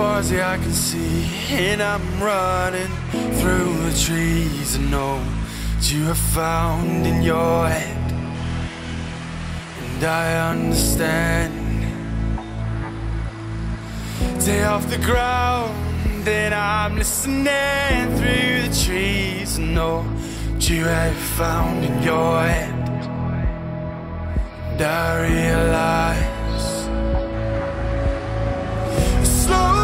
far as the eye can see, and I'm running through the trees. I know what you have found in your head, and I understand. Stay off the ground, and I'm listening through the trees. I know what you have found in your head, and I realize slow